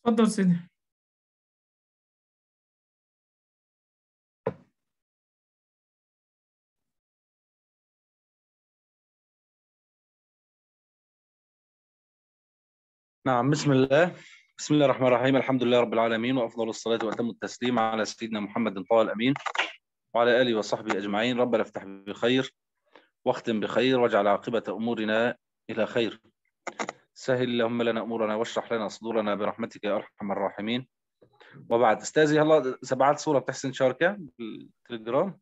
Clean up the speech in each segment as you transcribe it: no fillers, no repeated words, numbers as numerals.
اتفضل سيدي. نعم، بسم الله الرحمن الرحيم. الحمد لله رب العالمين، وأفضل الصلاة وأتم التسليم على سيدنا محمد طه الأمين وعلى آله وصحبه أجمعين. ربنا افتح بخير واختم بخير واجعل عاقبة أمورنا إلى خير. سهل اللهم لنا أمورنا واشرح لنا صدورنا برحمتك يا أرحم الراحمين. وبعد أستاذي هلا سبعات صورة بتحسن شاركة بالتليجرام.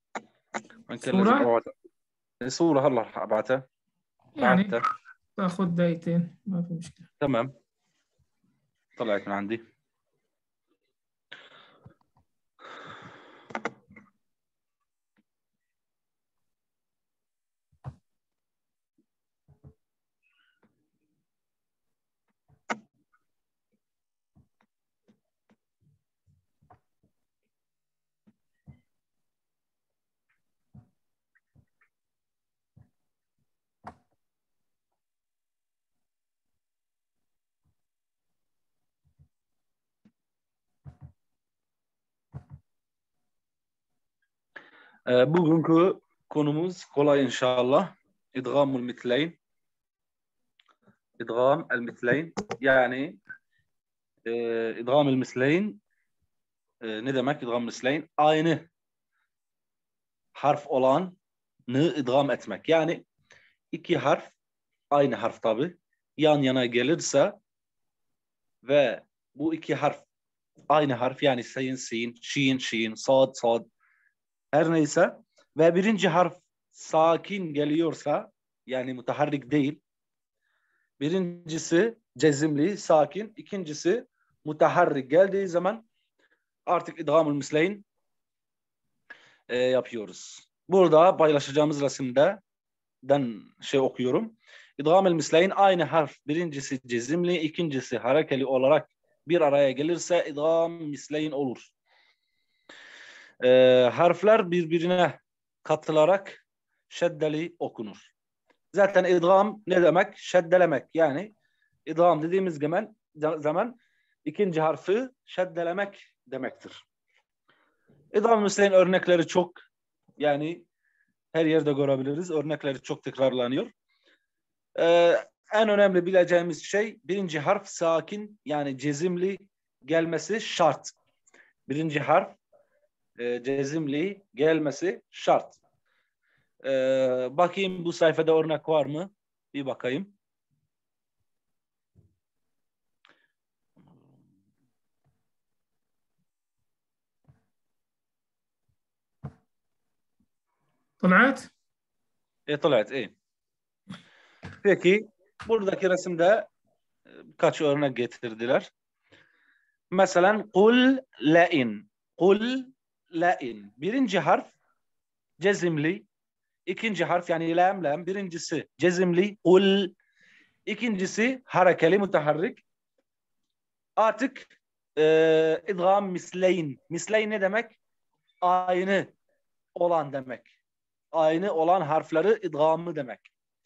صورة هلا أبعتها يعني تاخذ دقيقتين ما في مشكلة. تمام، طلعت من عندي. Bugünkü konumuz kolay inşallah. İdgamul mitleyn. İdgam el-mitleyn yani idgam el-misleyn ne demek? İdgam el-misleyn aynı harf olanı idgam etmek. Yani iki harf aynı harf tabi yan yana gelirse ve bu iki harf aynı harf yani sin sin, şin şin, sad sad her neyse ve birinci harf sakin geliyorsa yani mutaharrik değil. Birincisi cezimli, sakin. İkincisi mutaharrik geldiği zaman artık idgamul misleyn yapıyoruz. Burada paylaşacağımız resimden okuyorum. İdgamul misleyn aynı harf. Birincisi cezimli, ikincisi harekeli olarak bir araya gelirse idgam misleyn olur. Harfler birbirine katılarak şeddeli okunur. Zaten idgam ne demek? Şeddelemek. Yani idgam dediğimiz zaman ikinci harfi şeddelemek demektir. İdgam misleyn örnekleri çok. Yani her yerde görebiliriz. Örnekleri çok tekrarlanıyor. En önemli bileceğimiz şey birinci harf sakin yani cezimli gelmesi şart. Birinci harf cezimli gelmesi şart. Bakayım bu sayfada örnek var mı? Bir bakayım. طلعت؟ طلعت ايه. Peki buradaki resimde birkaç örnek getirdiler. Mesela kul la'in. Kul la'in. Birinci harf cezimli. İkinci harf yani lam. Birincisi cezimli. Kul. İkincisi harekeli mutaharrik. Artık idgam misleyn. Misleyn ne demek? Aynı olan demek. Aynı olan harfleri idgamı demek.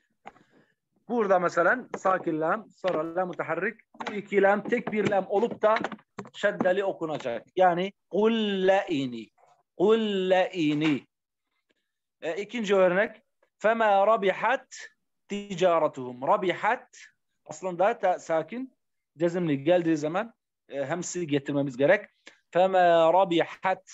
Burada mesela sakin lam, sonra lam mutaharrik, iki lam, tek bir lam olup da şeddeli okunacak. Yani kullâini. Kullâini. İkinci örnek. Fema rabihat ticaretuhum. Rabihat aslında sakin, cezimli geldiği zaman hemsi getirmemiz gerek. Fema rabihat.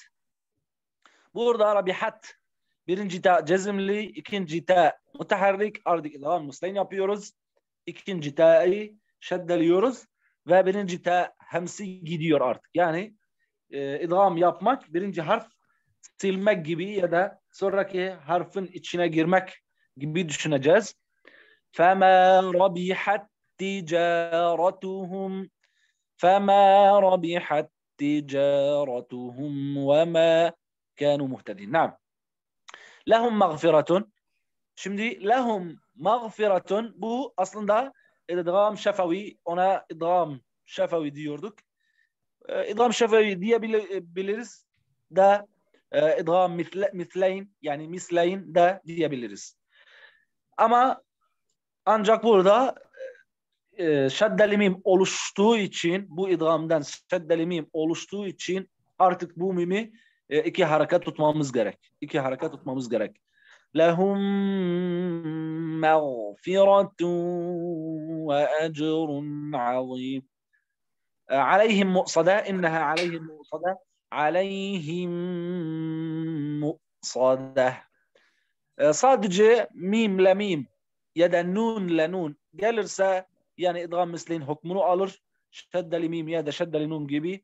Burada rabihat birinci ta cezimli, ikinci ta mutaharrik, artık idgam misleyn yapıyoruz. İkinci ta'yı şeddeliyoruz ve birinci ta hemsi gidiyor artık. Yani idgam yapmak birinci harf silmek gibi ya da sonraki harfin içine girmek gibi düşüneceğiz. فَمَا رَبِحَتْ تِجَارَتُهُمْ فَمَا رَبِحَتْ تِجَارَتُهُمْ وَمَا كَانُوا مُهْتَدِينَ. Naam. Lehum mağfiretun. Şimdi lehum mağfiretun bu aslında idgam şefavi. Ona idgam şefavi diyorduk. İdgam şefavi diyebiliriz da idgam misleyn yani misleyn de diyebiliriz. Ama ancak burada şeddeli mim oluştuğu için, bu idgamdan şeddeli mim oluştuğu için artık bu mimi iki hareket tutmamız gerek. İki hareket tutmamız gerek. Lehum mağfiretun ve ecrun azim. عليهم مؤصدة إنها عليهم مؤصدة عليهم مؤصدة. Sadece mimle mim ya da nunle nun gelirse yani idgam misleyn hükmünü alır. Şeddeli mim ya da şeddeli nun gibi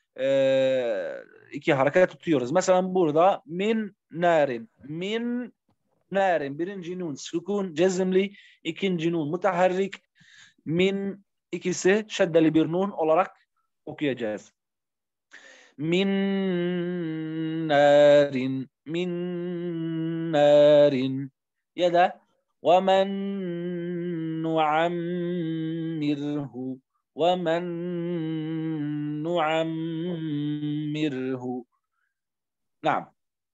iki hareket tutuyoruz. Mesela burada min narin, min narin, birinci nun sükun cezimli, ikinci nun müteharrik, min ikisi şeddeli bir nun olarak okuyacağız. Min narin, min narin ya da وَمَنْ نُعَمِّرْهُ وَمَنْ نُعَمِّرْهُ. نعم.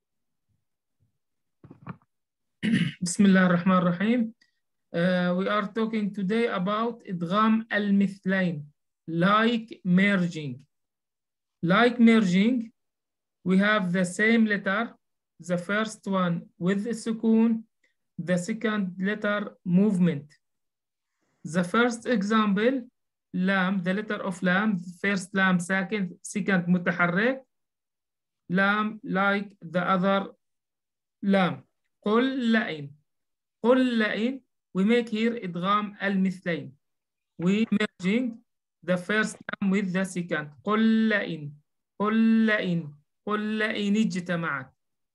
بسم الله الرحمن الرحيم. We are talking today about idgham al-mithlain, like merging. Like merging, we have the same letter, the first one with the sukun, the second letter movement. The first example, lam, the letter of lam, first lam second mutaharrik, lam like the other lam. قل لئن. قل لئن, we make here idgham al-mithlain. We merging the first lam with the second. قل لئن. قل لئن. قل لئن اجتمعت.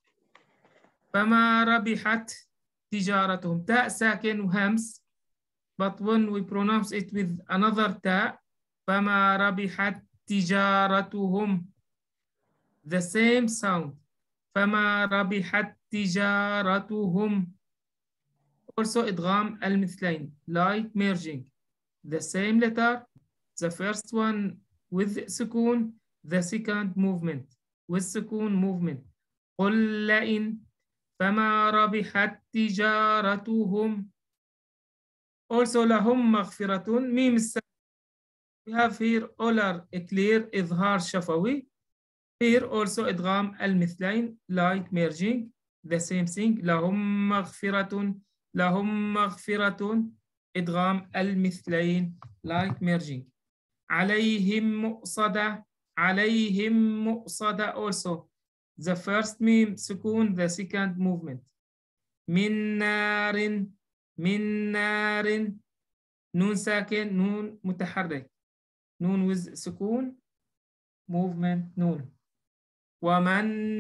فما ربحت تجارتهم. تاء ساكن وهمس. But when we pronounce it with another تاء, فما ربحت تجارتهم. The same sound. فما ربحت تجارتهم. Also idgham al-mithlain, like merging. The same letter, the first one with sukun, the second movement with sukun movement. قل لئن فما ربحت تجارتهم. Also لهم مغفرة ميم الساكن. We have here olar clear إظهار شفوي. Here also idgham al-mithlain, like merging. The same thing. لهم مغفرة. لهم مغفرة. idgham al-mithlain, like merging. عليهم مؤصدة. عليهم مؤصدة also. The first meme sukun, the second movement. من نار. من نار. نون ساكن نون متحرك. نون with سكون movement نون. ومن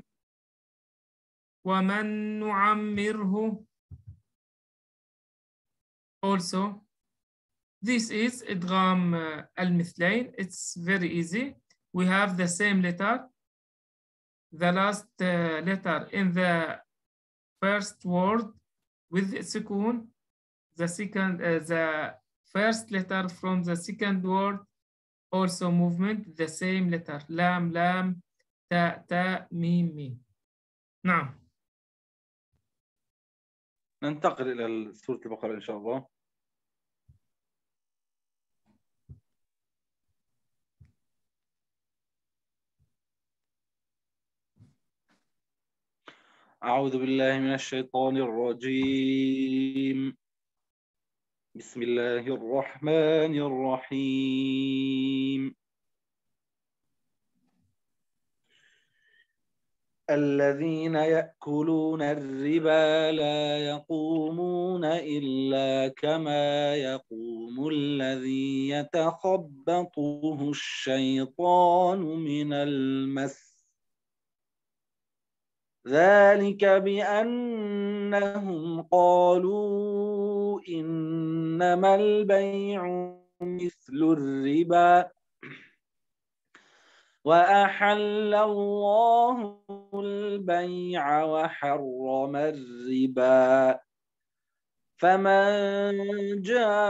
نعمره. Also, this is idgham al-mithlain. It's very easy. We have the same letter. The last letter in the first word with sukun. The second, the first letter from the second word, also movement. The same letter. Lam, lam, ta, ta, mim, mim. نعم. ننتقل إلى سورة البقرة إن شاء الله. أعوذ بالله من الشيطان الرجيم. بسم الله الرحمن الرحيم. الذين يأكلون الربا لا يقومون إلا كما يقوم الذي يتخبطه الشيطان من المس. ذلك بأنهم قالوا إنما البيع مثل الربا وأحل الله البيع وحرم الربا فمن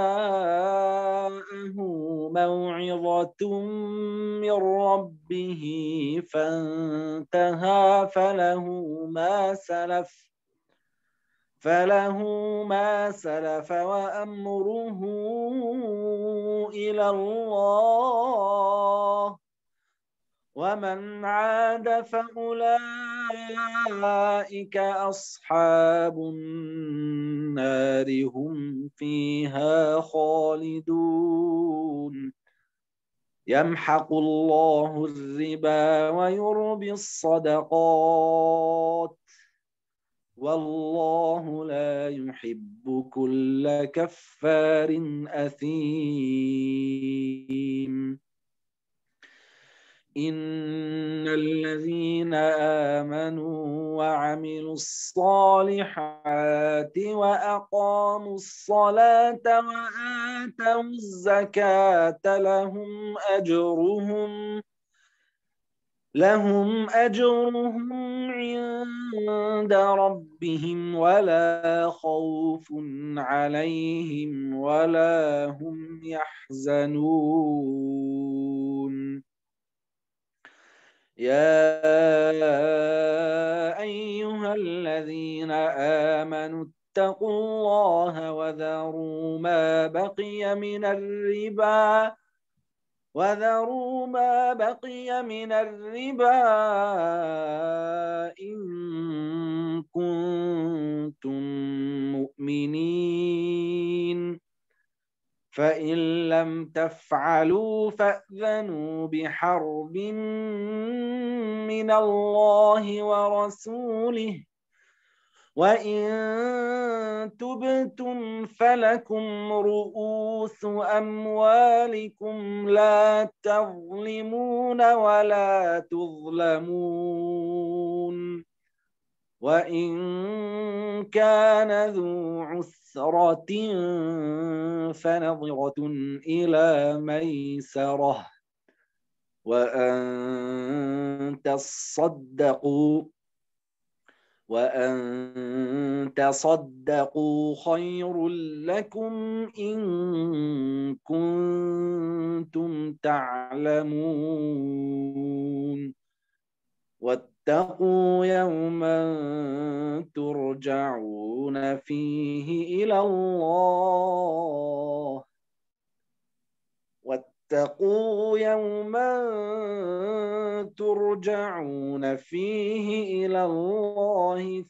جاءه موعظة من ربه فانتهى فله ما سلف وأمره إلى الله ومن عاد فأولئك أصحاب النار هم فيها خالدون يمحق الله الربا ويربي الصدقات والله لا يحب كل كفار أثيم إن الذين آمنوا وعملوا الصالحات وأقاموا الصلاة وآتوا الزكاة لهم أجرهم عند ربهم ولا خوف عليهم ولا هم يحزنون يا أيها الذين آمنوا اتقوا الله وذروا ما بقي من الربا إن كنتم مؤمنين فإن لم تفعلوا فأذنوا بحرب من الله ورسوله وإن تبتم فلكم رؤوس أموالكم لا تظلمون ولا تظلمون وإن كان ذو عسرة فنظرة إلى ميسرة وأن تصدقوا خير لكم إن كنتم تعلمون واتقوا يوما ترجعون فيه إلى الله واتقوا يوما ترجعون فيه إلى الله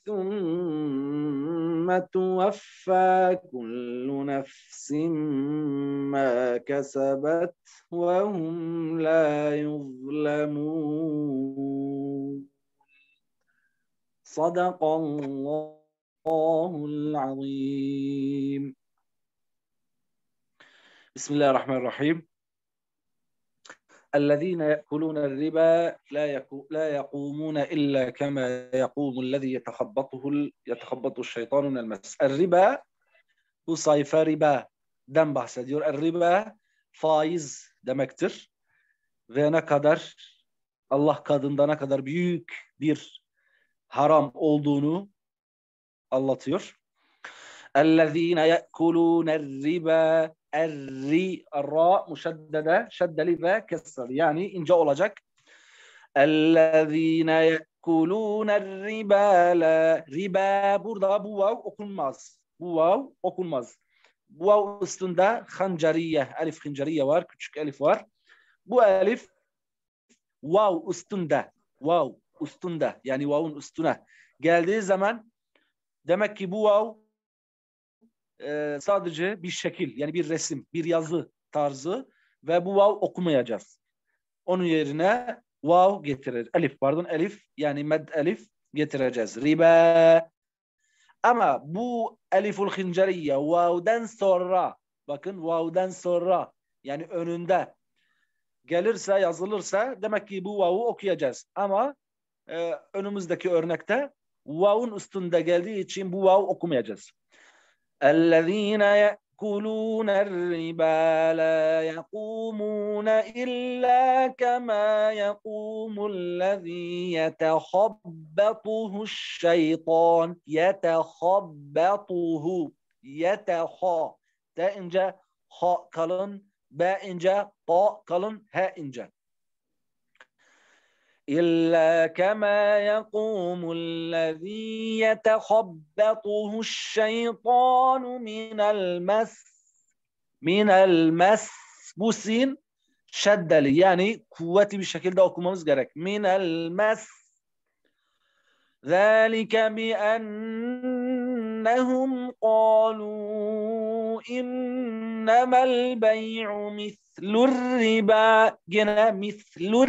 ثم توفى كل نفس ما كسبت وهم لا يظلمون صدق الله العظيم. بسم الله الرحمن الرحيم. الذين يأكلون الربا لا يقومون إلا كما يقوم الذي يتخبطه الشيطان من المس. الربا bu sayfa ribaden bahsediyor. Riba faiz demektir. Ve ne kadar Allah katında ne kadar büyük bir haram olduğunu anlatıyor. اَلَّذ۪ينَ يَأْكُلُونَ الرِّبَا Ra müşeddede, şeddeli ve kesreli. Yani ince olacak. اَلَّذ۪ينَ يَأْكُلُونَ الرِّبَا Riba burada bu vav okunmaz. Bu vav okunmaz. Bu vav üstünde hancariye, elif hancariye var. Küçük elif var. Bu elif vav üstünde. Vav üstünde. Yani vavun üstüne geldiği zaman demek ki bu vav sadece bir şekil, yani bir resim, bir yazı tarzı ve bu vav okumayacağız. Onun yerine vav getirir. Elif yani med elif getireceğiz. Riba. Ama bu eliful hincariye vav'dan sonra, bakın vav'dan sonra yani önünde gelirse, yazılırsa demek ki bu vav'u okuyacağız. Ama önümüzdeki örnekte vav'un üstünde geldiği için bu vav okumayacağız. الذين يأكلون الربا لا يقومون إلا كما يقوم الذي يتخبطه الشيطان ta ince, ha kalın, ba ince, ta kalın, ha ince. إلا كما يقوم الذي يتخبطه الشيطان من المس بوسين شد لي يعني قوتي بالشكل ده okumamız gerek من المس ذلك بأنهم قالوا إنما البيع مثل الربا جنا مثل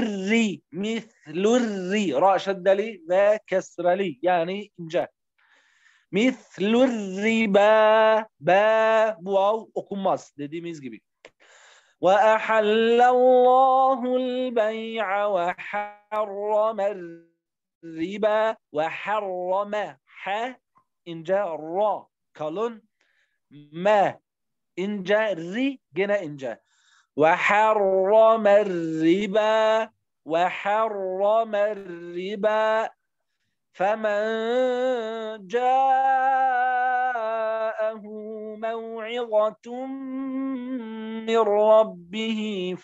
الري راء شد لي ذا كسر لي يعني جاء مثل الربا با واو okunmaz dediğimiz gibi وأحل الله البيع وحرم الربا وحرم ح إنجا را kalın ما إنجا ري جنا إنجا وحرم الربا فمن جاءه موعظة من ربه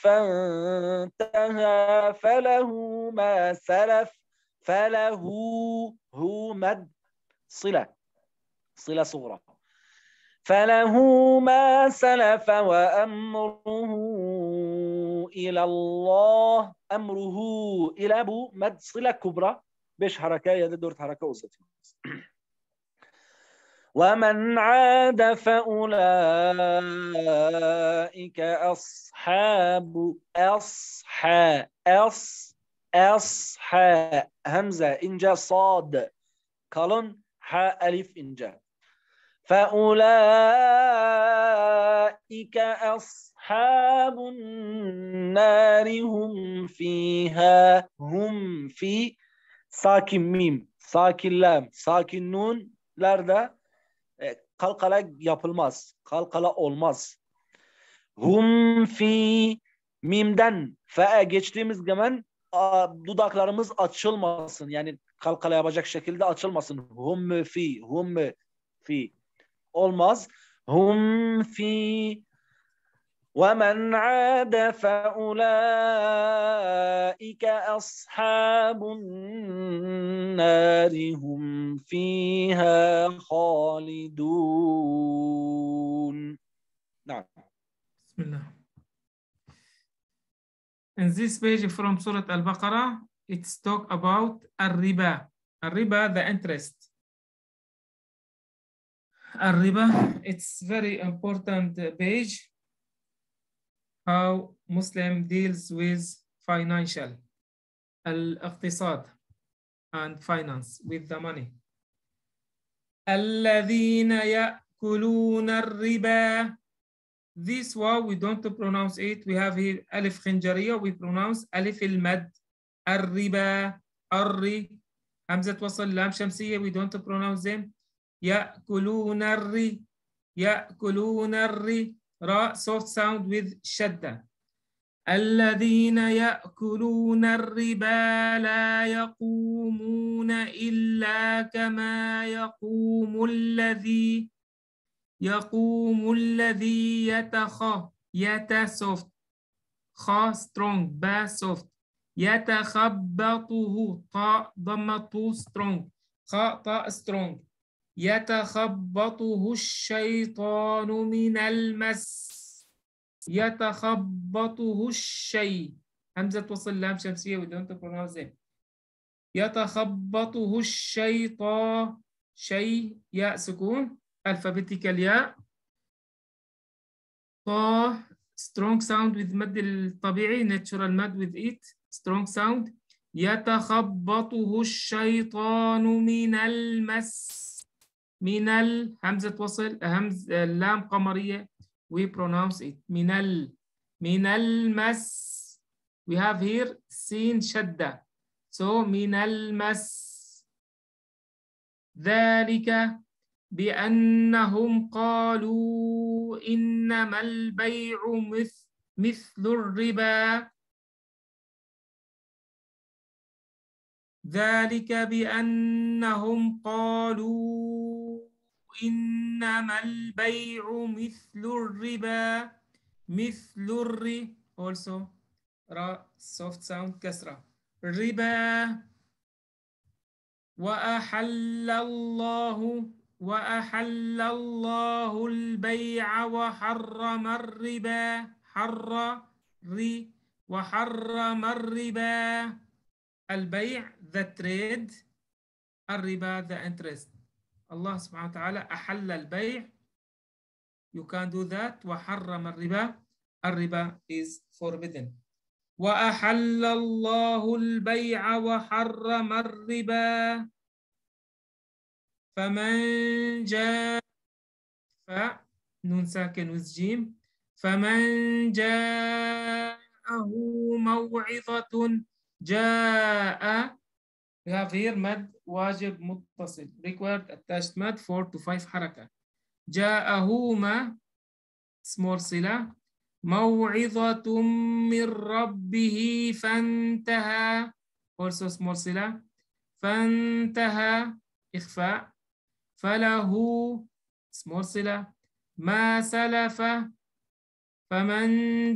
فانتهى فله ما سلف فله هو مد صلة صغرى فله ما سلف وأمره إلى الله أمره إلى أبو مد صلة كبرى بيش حركة يد دورت حركة وسط ومن عاد فأولئك أصحاب همزة إنجا صاد كالون حاء ألف إنجا فأولئك أصحاب النار هم فيها هم في sakin mim, sakin lam, sakin nun lerde kalkala yapılmaz. Kalkala olmaz. Hum fi mimden fe'e geçtiğimiz zaman dudaklarımız açılmasın. Yani kalkala yapacak şekilde açılmasın. Hum fi olmaz. Hum fi ومن عاد فأولئك أصحاب النار هم فيها خالدون. نعم. بسم الله. In this page from Surah Al-Baqarah, it's talk about الربا. الربا, the interest. الربا, it's very important page. How Muslim deals with financial, الاقتصاد and finance with the money. الذين يأكلون الربا. This one we don't pronounce it. We have here ألف خنجرية. We pronounce ألف المد. الربا الري همزة وصل لام شمسية. We don't pronounce them. يأكلون الري راء soft sound with شدة. الذين يأكلون الربا لا يقومون إلا كما يقوم الذي soft خا strong با soft يتخبطه طاء ضمته strong خاء طاء strong يتخبطه الشيطان من المس. يتخبطه الشيء همزة وصل لام شمسية we don't pronounce it. يتخبطه الشيطان شيء ياء سكون alphabetical ياء طا strong sound with مد الطبيعي natural مد with it strong sound. يتخبطه الشيطان من المس. من همزة وصل اللام قمرية we pronounce it من المس. we have here سين شدة so من المس. ذلك بأنهم قالوا إنما البيع مثل الربا. ذلك بأنهم قالوا إنما البيع مثل الربا مثل الري also را soft sound كسرة ربا وأحل الله البيع وحرم الربا وحرم الربا. البيع the trade، الربا the interest. الله سبحانه وتعالى أحل البيع، you can do that. وحرم الربا is forbidden. وأحل الله البيع وحرم الربا فمن جاء نون ساكن وزجيم فمن جاءه موعظة جاء we have here مد واجب متصل required attached مد 4 to 5 حركة. جاءه ما small صلة موعظة من ربه فانتهى also small صلة فانتهى إخفاء فله small صلة ما سلف فمن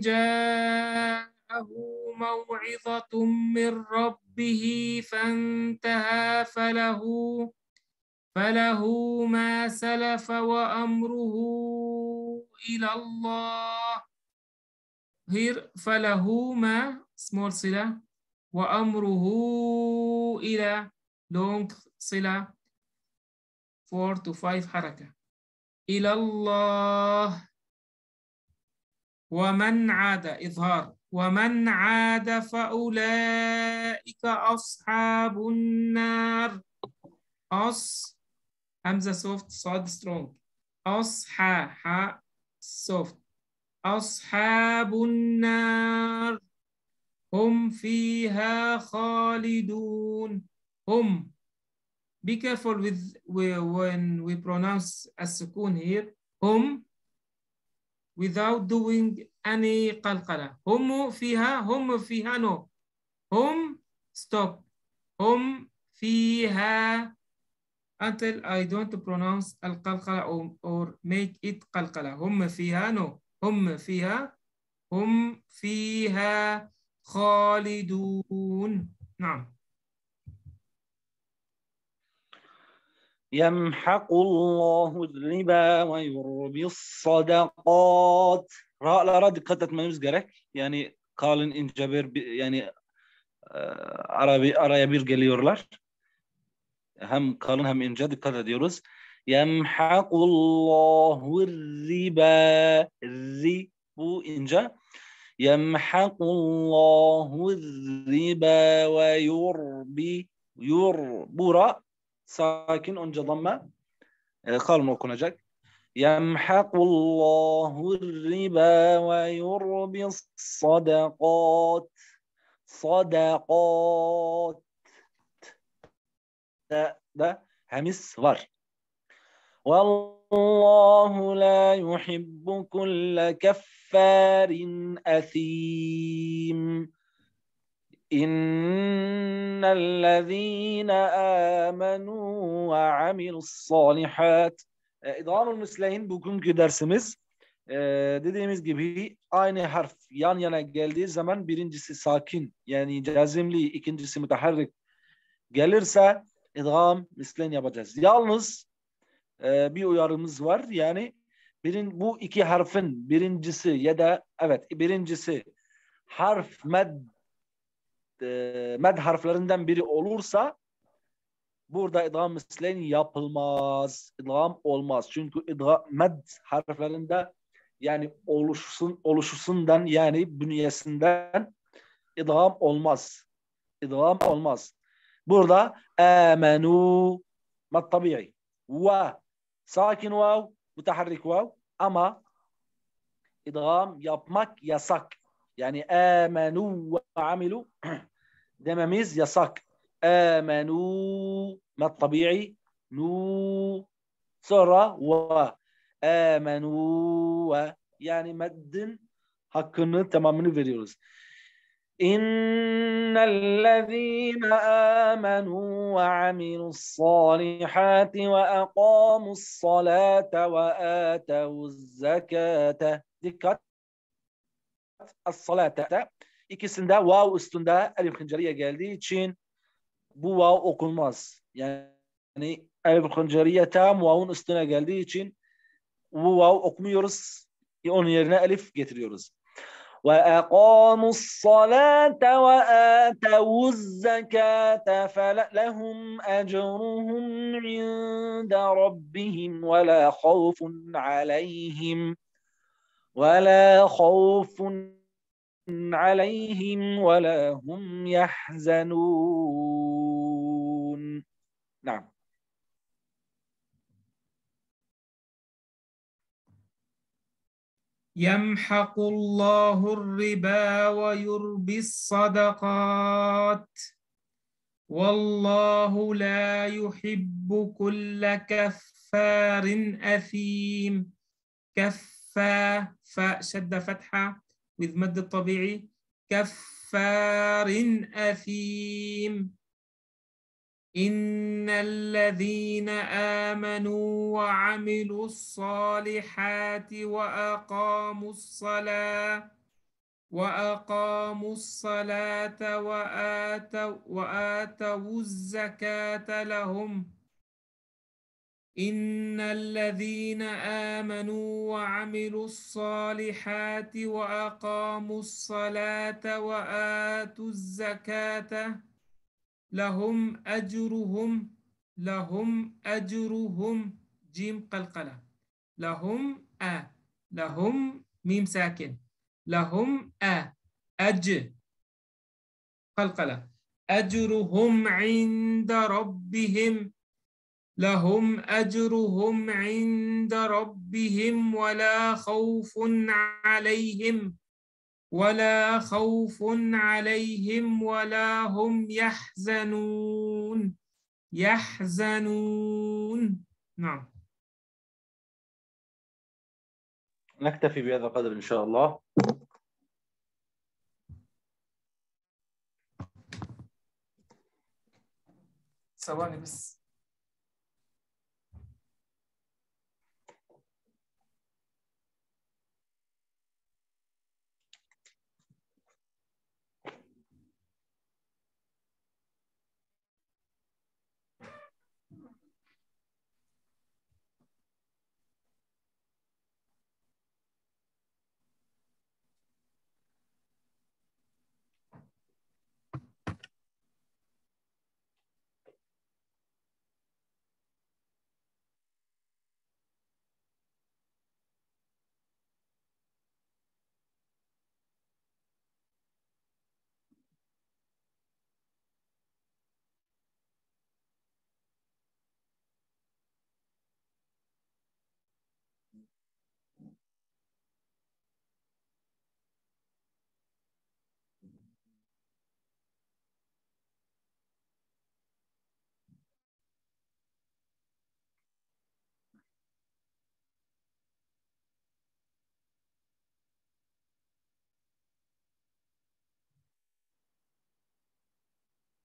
جاءه موعظة من ربه فانتهى فله ما سلف وأمره إلى الله. Here فله ما small صلة وأمره إلى long صلة 4 to 5 حركة إلى الله. ومن عاد إظهار ومن عاد فأولئك أصحاب النار. همزة soft صاد strong ح soft أصحاب النار هم فيها خالدون. هم be careful with when we pronounce السكون here هم without doing any قلقلة. هم فيها no هم stop هم فيها until I don't pronounce القلقلة or make it قلقلة. هم فيها no هم فيها خالدون. نعم. يمحق الله الربا ويربي الصدقات. را dikkat etmemiz gerek. Yani kalın ince bir yani araya bir geliyorlar. Hem kalın hem ince dikkat ediyoruz. Yemhakullahu riba. Bu ince. Yemhakullahu riba ve yurbi. Bura sakin önce damme. Kalın okunacak. Yemhakullahu riba ve yurbi sadakat. Sadakat. Da hemis var. Vallahu la yuhibbu kulle keffarin athim. İnnellezîne âmenû ve amilussâlihât. İdgâm-ül misleyn bugünkü dersimiz dediğimiz gibi aynı harf yan yana geldiği zaman birincisi sakin yani cazimli, ikincisi müteharrik gelirse idgâm misleyn yapacağız. Yalnız bir uyarımız var. Yani bu iki harfin birincisi ya da birincisi harf med harflerinden biri olursa burada idgâm misleyn yapılmaz. İdgâm olmaz. Çünkü med harflerinde yani oluşusundan yani bünyesinden idgâm olmaz. İdgâm olmaz. Burada amenu med tabi'i ve sakin vav müteharrik vav ama idgâm yapmak yasak. Yani amenu ve amilu dememiz yasak. Amenu med tabi'i nu sonra ve amenu ve yani meddin hakkını tamamını veriyoruz. İnnellezîne âmenû ve amilussâlihâti ve aqâmussâlâte ve âtevuzzekâte. Dikkat. As-salâte İkisinde vav üstünde elif hıncariye geldiği için bu vav okunmaz. Yani elif hıncariye tam vav'un üstüne geldiği için bu vav okumuyoruz. Onun yerine elif getiriyoruz. وَأَقَامُوا الصَّلَاةَ وَآتَوُا الزَّكَاةَ فَلَهُمْ أَجْرُهُمْ عِندَ رَبِّهِمْ وَلَا خَوْفٌ عليهم ولا هم يحزنون. نعم. يمحق الله الربا ويربي الصدقات والله لا يحب كل كفار أثيم. كفا فاء شدة فتحة with مد الطبيعي كفار أثيم. إن الذين آمنوا وعملوا الصالحات وأقاموا الصلاة وآتوا الزكاة لهم. إن الذين آمنوا وعملوا الصالحات وأقاموا الصلاة وآتوا الزكاة لهم أجرهم جيم قلقلة لهم ميم ساكن لهم قلقلة أجرهم عند ربهم لهم أجرهم عند ربهم ولا خوف عليهم ولا هم يحزنون. نعم. نكتفي بهذا القدر إن شاء الله. ثواني بس.